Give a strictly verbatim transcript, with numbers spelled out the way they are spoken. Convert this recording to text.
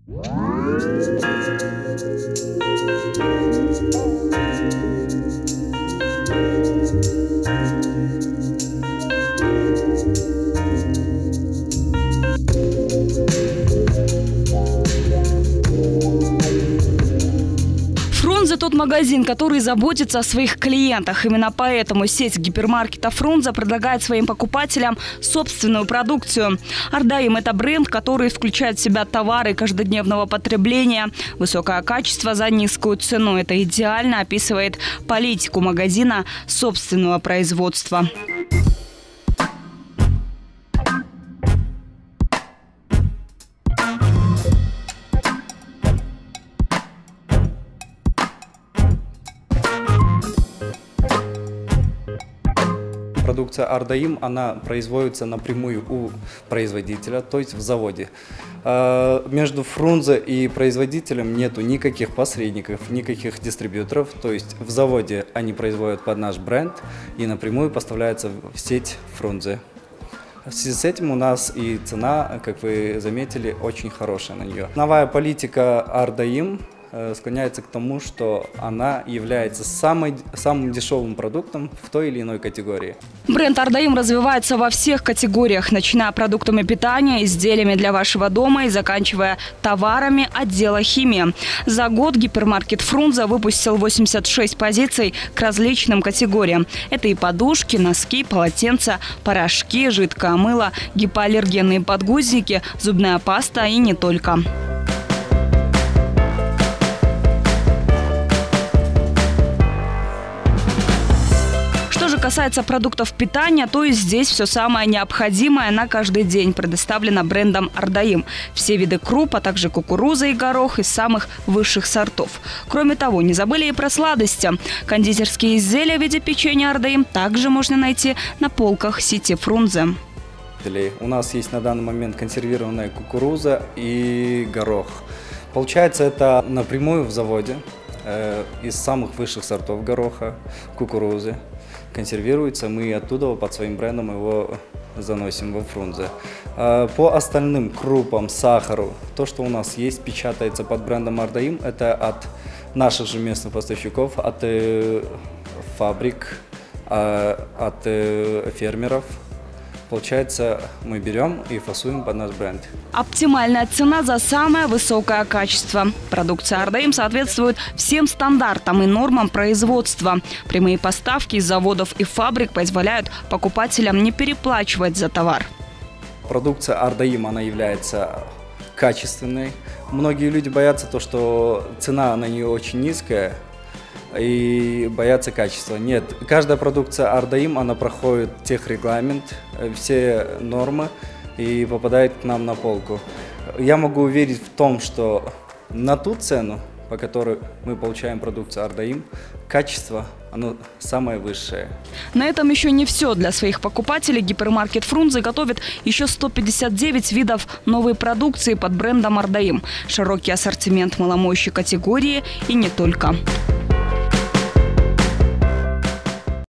Фрунзе – тот магазин, который заботится о своих клиентах. Именно поэтому сеть гипермаркета «Фрунзе» предлагает своим покупателям собственную продукцию. «Ардаим» – это бренд, который включает в себя товары каждодневного потребления. Высокое качество за низкую цену. Это идеально описывает политику магазина собственного производства. Продукция «Ардаим», она производится напрямую у производителя, то есть в заводе. Между «Фрунзе» и производителем нету никаких посредников, никаких дистрибьюторов, то есть в заводе они производят под наш бренд и напрямую поставляются в сеть «Фрунзе». В связи с этим у нас и цена, как вы заметили, очень хорошая на нее. Новая политика «Ардаим» склоняется к тому, что она является самой, самым дешевым продуктом в той или иной категории. Бренд «Ардаим» развивается во всех категориях, начиная продуктами питания, изделиями для вашего дома и заканчивая товарами отдела химии. За год гипермаркет «Фрунзе» выпустил восемьдесят шесть позиций к различным категориям. Это и подушки, носки, полотенца, порошки, жидкое мыло, гипоаллергенные подгузники, зубная паста и не только. Что касается продуктов питания, то и здесь все самое необходимое на каждый день предоставлено брендом «Ардаим». Все виды круп, а также кукуруза и горох из самых высших сортов. Кроме того, не забыли и про сладости. Кондитерские изделия в виде печенья «Ардаим» также можно найти на полках сети «Фрунзе». У нас есть на данный момент консервированная кукуруза и горох. Получается, это напрямую в заводе э, из самых высших сортов гороха, кукурузы. Консервируется, мы оттуда под своим брендом его заносим во «Фрунзе». По остальным крупам, сахару, то, что у нас есть, печатается под брендом «Ардаим», это от наших же местных поставщиков, от фабрик, от фермеров. Получается, мы берем и фасуем под наш бренд. Оптимальная цена за самое высокое качество. Продукция «Ардаим» соответствует всем стандартам и нормам производства. Прямые поставки из заводов и фабрик позволяют покупателям не переплачивать за товар. Продукция «Ардаим», она является качественной. Многие люди боятся то, что цена на нее очень низкая, и боятся качества. Нет, каждая продукция «Ардаим», она проходит техрегламент, все нормы и попадает к нам на полку. Я могу уверить в том, что на ту цену, по которой мы получаем продукцию «Ардаим», качество оно самое высшее. На этом еще не все. Для своих покупателей гипермаркет «Фрунзе» готовит еще сто пятьдесят девять видов новой продукции под брендом «Ардаим». Широкий ассортимент маломоющей категории и не только.